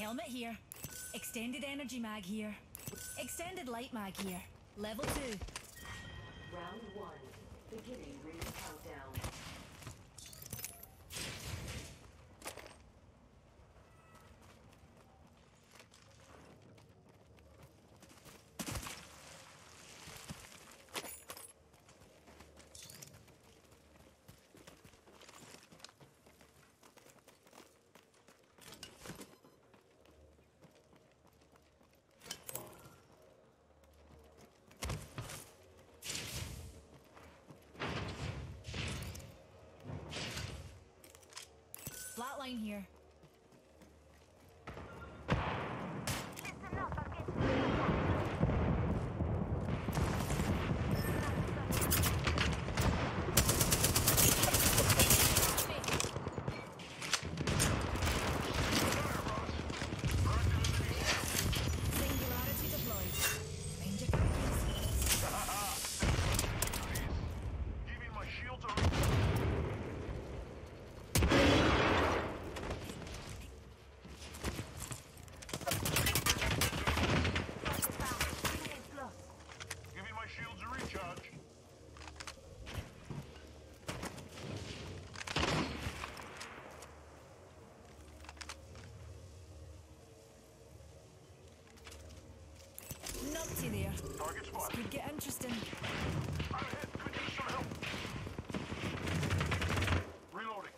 Helmet here. Extended energy mag here. Extended light mag here. Level 2. Round 1. Beginning ring countdown. Flatline here. Singularity deployed. Mind your guidance. Giving my shields a recharge. Numpty there. Target spot. This could get interesting. I'm hit. Could use some help. Reloading.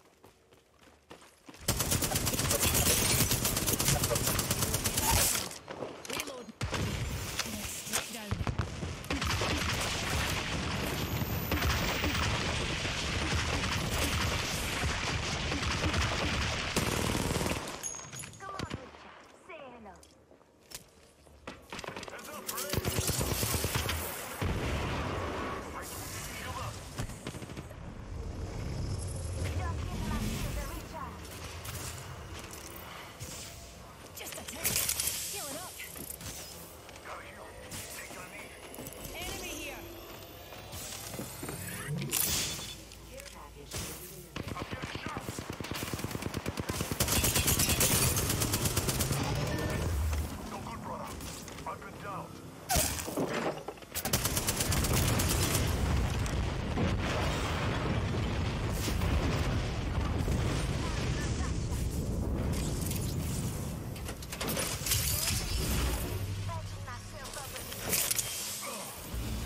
Reload. Straight down. Come on, Richard. Say hello. Heads up, Ray. Shield up. Just give my shield a recharge. Just a tick. Heal it up. Gotta heal. Taking a knee. Enemy here. Care package delivered. I'm getting shot. No good, brother. I've been down. Patching myself up a little.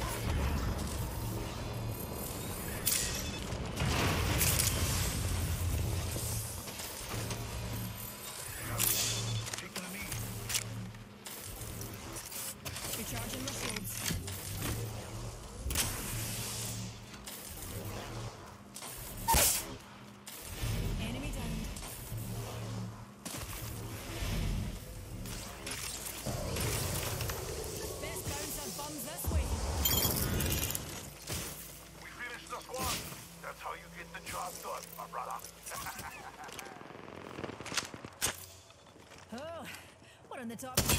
Taking a knee. Recharging my shields. Enemy down. Best bouncer bums this way. We finished the squad. That's how you get the job done, my brother. Oh, we're on the top. Damn,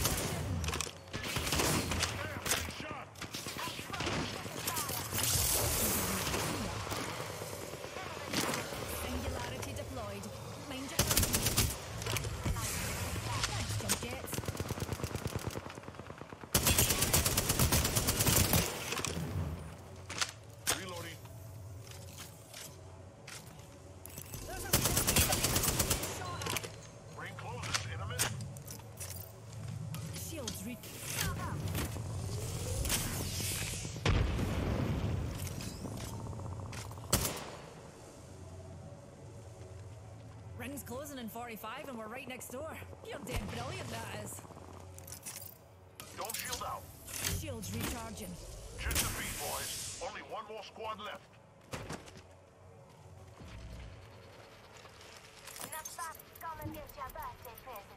getting shot. Singularity deployed. Mind your company. Thanks, jump jets. Reloading. There's a shot. Ring closes in a minute. Shields re. Ring's closing in 45 and we're right next door. You're dead brilliant, that is. Don't shield out. Shields recharging. Just a beat, boys. Only one more squad left. Enough time. Come and get your birthday present.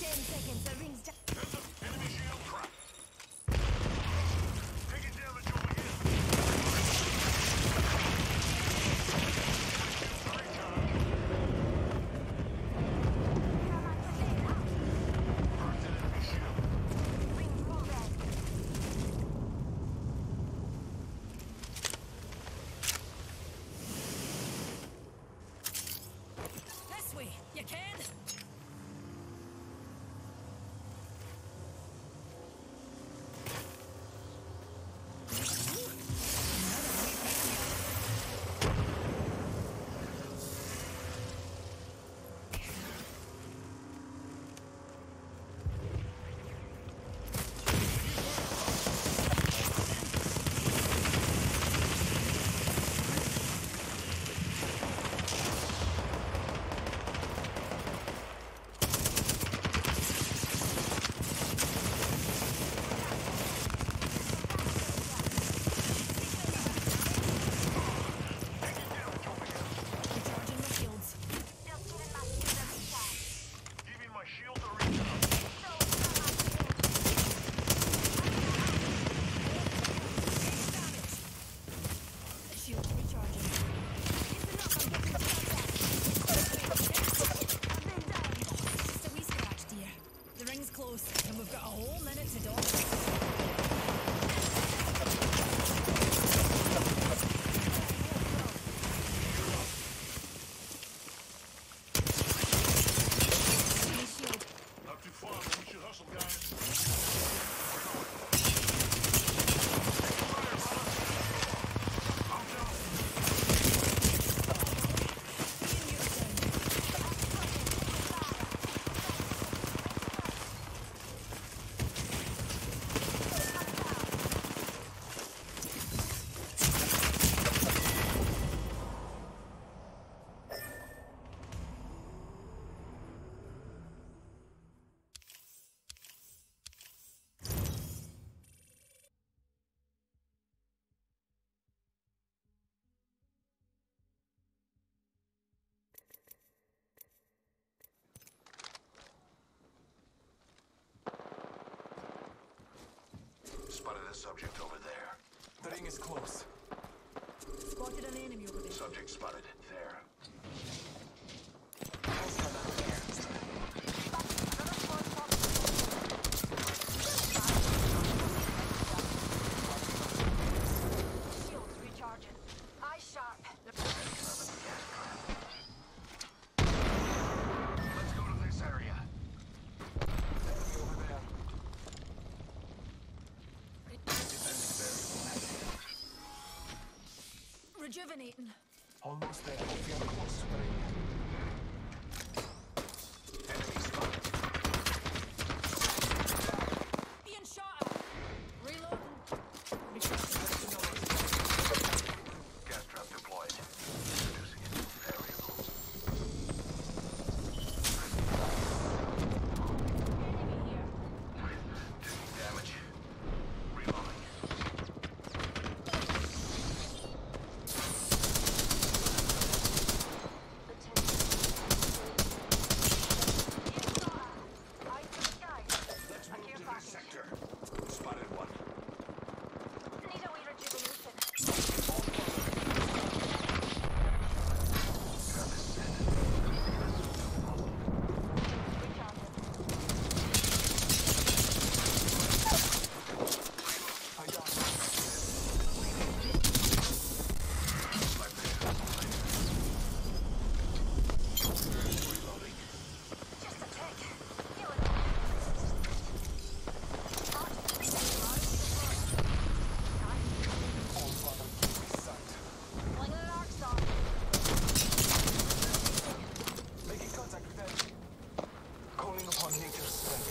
There's an enemy shield cracked. Taking damage over subject over there. The ring is close. Spotted an enemy over there. Subject spotted. There. Shields recharging. Eye sharp. Let's go to this area. Enemy over there. Rejuvenating. Almost there. We are close to the ring. Enemy spotted. Being shot at. Reloading. Gas trap deployed. Introducing a new variable. Enemy here. Taking damage. Reloading. Eyes to the skies. Let's move care to this package. sector. Spotted one. Need a wee rejuvenation. Travis said. Recharging. I got it. My vision. Reloading. Just a tick. Heal it. All father keep his sight. Flinging an arc star. Making contact with enemy. Calling upon nature's strength.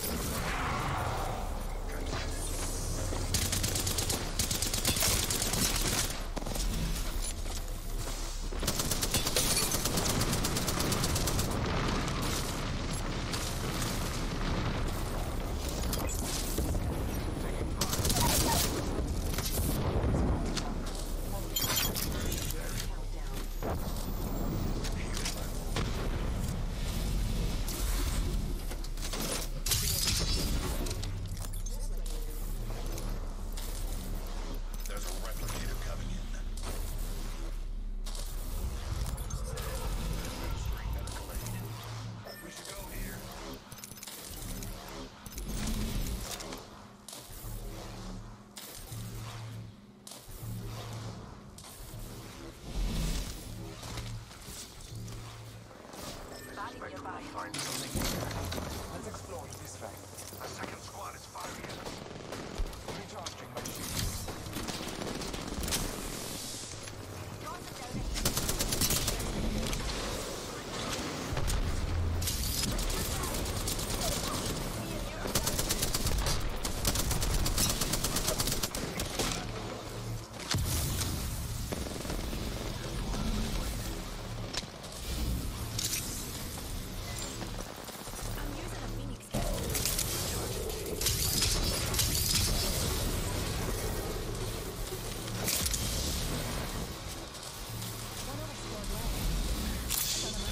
There's a replicator coming in. Medical aid. We should go here. Body nearby. Find something here. Let's explore this way. A second squad is firing at us. Recharging my shield. Toss it down. I'm using a Phoenix kit. One other squad left. I found a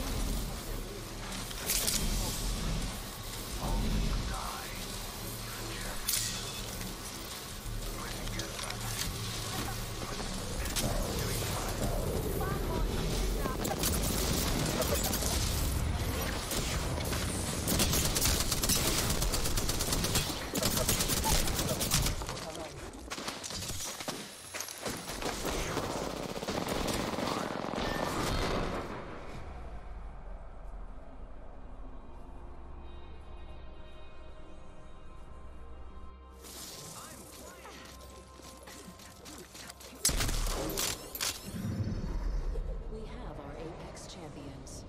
We have our Apex champions.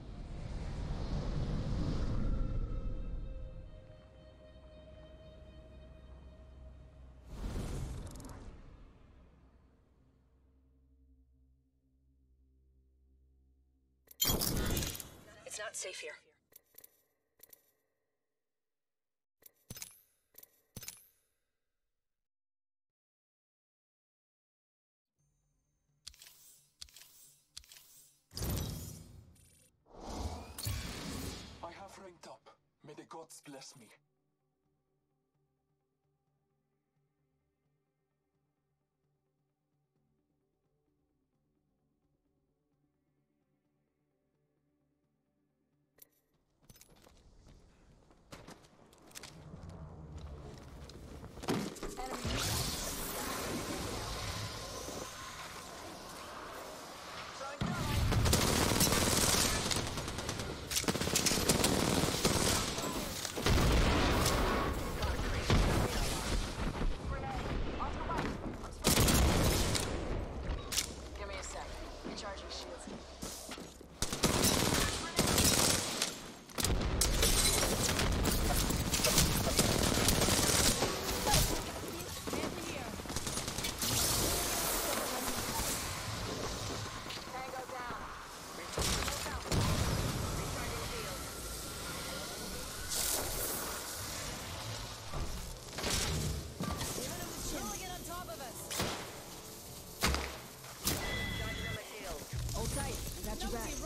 It's not safe here. I have ranked up. May the gods bless me.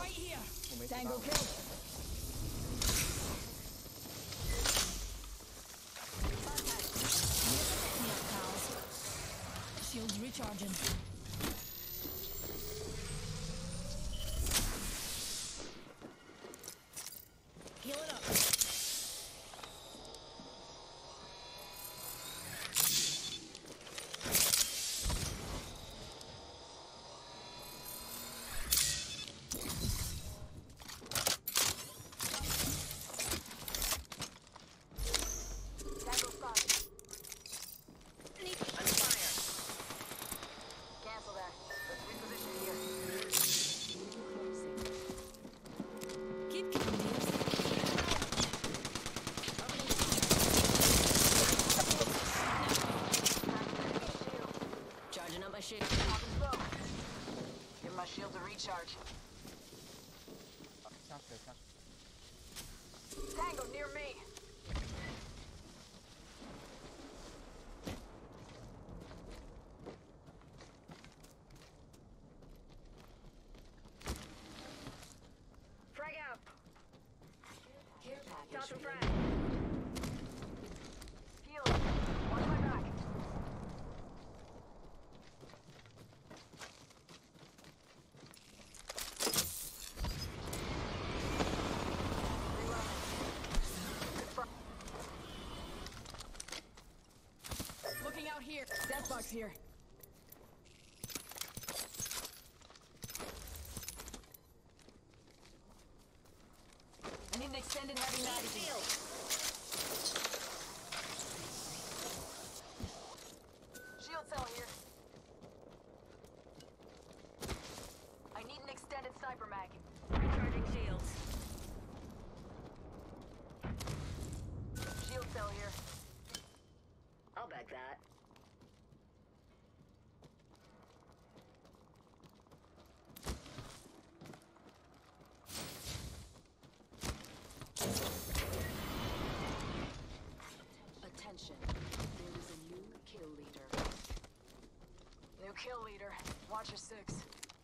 right here. Tango killed. Shields recharging. Heal it up. Tango spotted. Need on fire. Cancel that. Let's reposition here. Keep coming, dears. Charging up my shield. Pop and go. Give my shield a recharge. Tango near me. Frag out. Care package. Toss and frag. Heal. Watch my back. Looking out here. Death box here. I need an extended heavy magazine. Shield cell here. I need an extended sniper mag. Recharging shields. Shield cell here. I'll back that. Attention. There is a new kill leader. New kill leader. Watcher 6.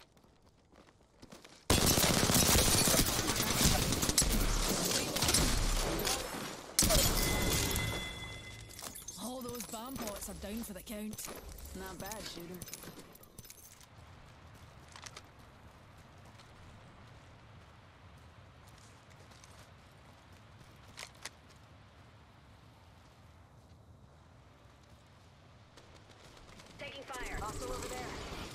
All those bomb pots are down for the count. Not bad, shooter. Taking fire. Hostile over there.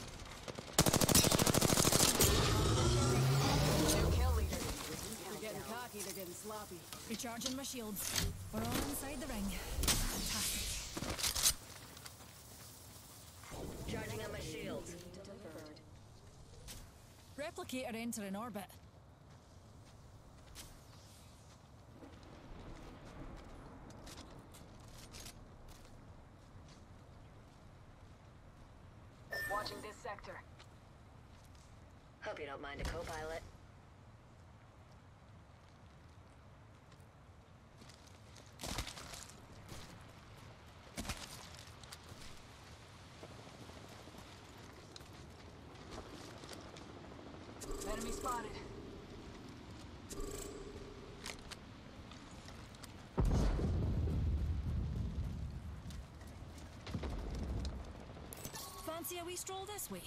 New kill leader. They're getting cocky, they're getting sloppy. Recharging my shields. We're all inside the ring. Fantastic. Charging on my shield. Deferred. Replicator entering orbit. Watching this sector. Hope you don't mind a co-pilot. Enemy spotted. Fancy a wee stroll this way?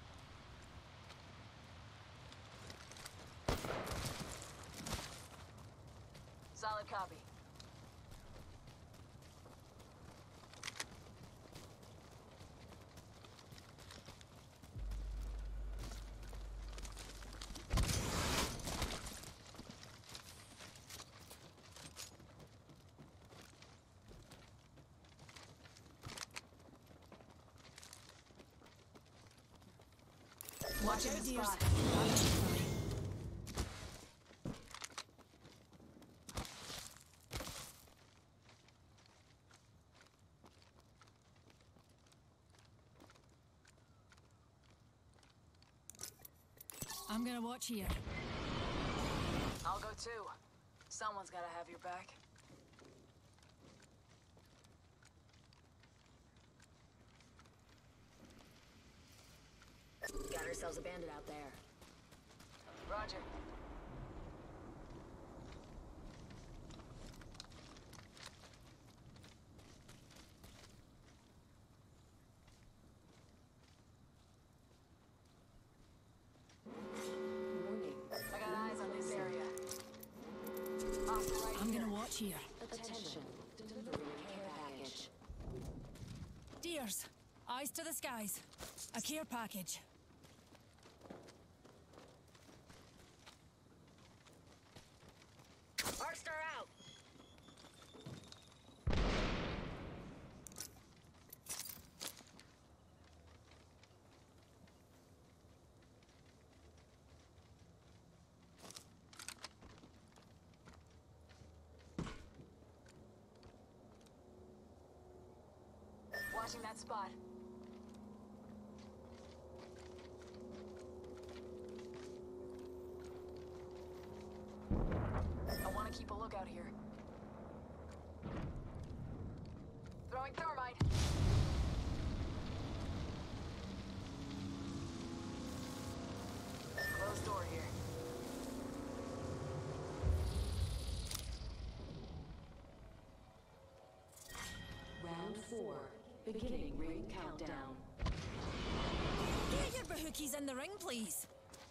Solid copy. Watch out, the dears. spot. I'm gonna watch here. I'll go too. Someone's gotta have your back. Got ourselves a bandit out there. Roger. Warning. I got eyes on this area. Hostile right I'm here. gonna watch here. Attention. Delivering care package. Deers, eyes to the skies. A care package. Arcstar out! Watching that spot. I want to keep a lookout here. Throwing thermite. Closed door here. Round 4. Beginning ring countdown. Get your bahookies in the ring, please.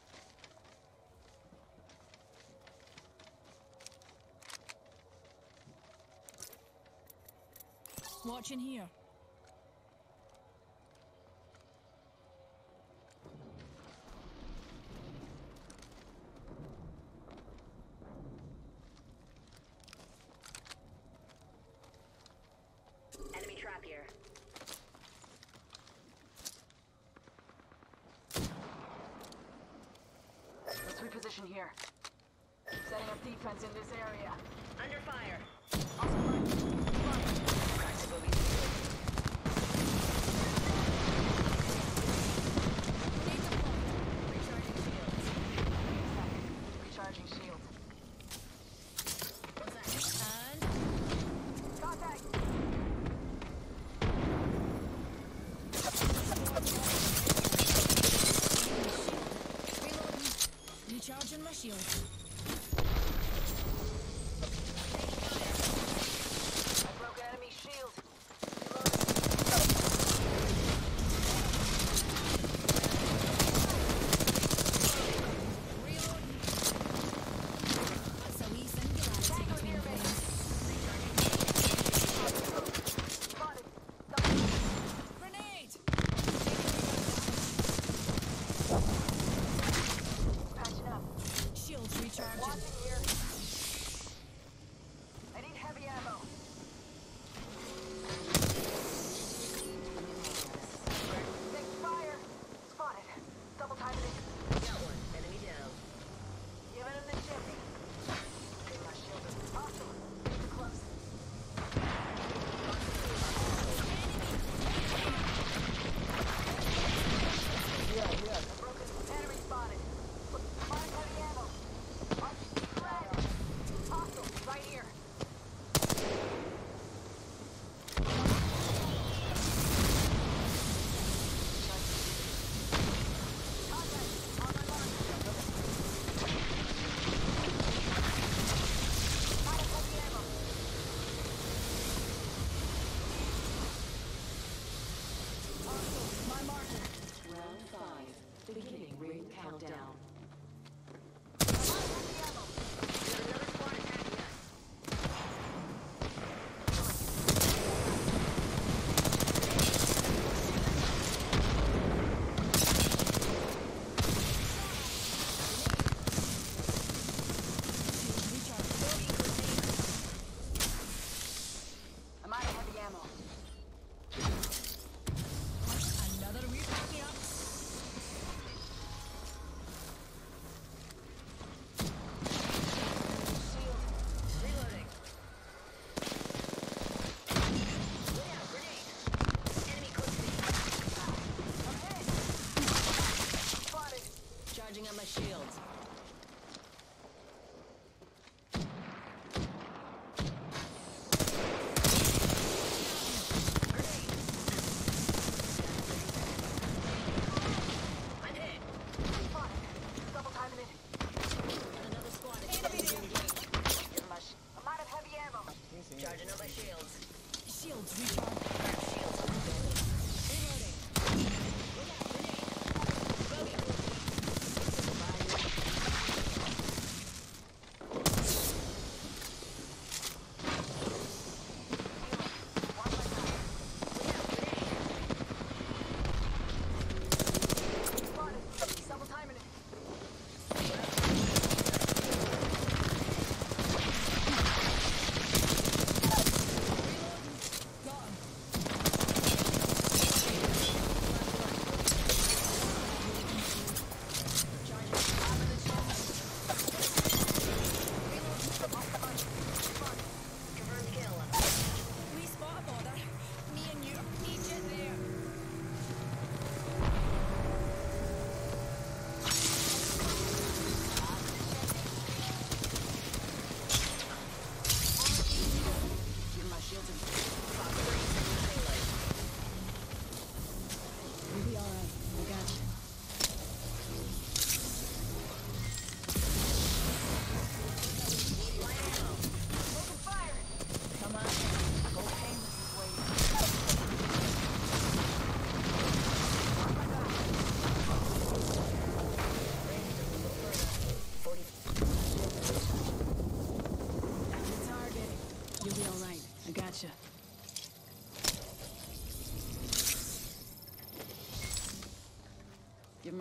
Watching here. Enemy trap here. Let's reposition here. Setting up defense in this area. Under fire. Also right. Practical Recharging shields. Recharging shield. What's that? And Contact! reloading. Recharging my shield. I broke enemy shield. Reloading. That's a wee singularity Tango between near me. frames. Spotted. Grenade! Patching up. Shields recharged.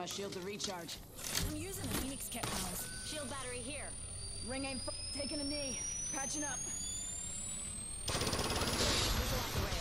my shield to recharge. I'm using a Phoenix kit, pals. Shield battery here. Ring aim, taking a knee. Patching up. There's a lot to